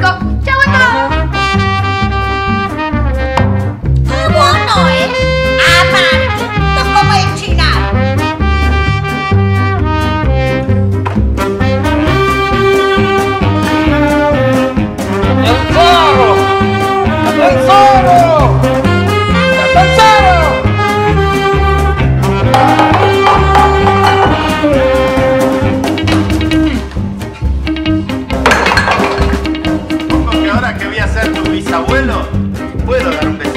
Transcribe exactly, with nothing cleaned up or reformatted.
chicos. ¡Chau a todos! ¡Qué bueno, eh! ¡Amante! ¡No como enchinar! ¡El zorro! ¡El zorro! ¡El zorro! Supongo que ahora que voy a ser tu bisabuelo, puedo dar un besito.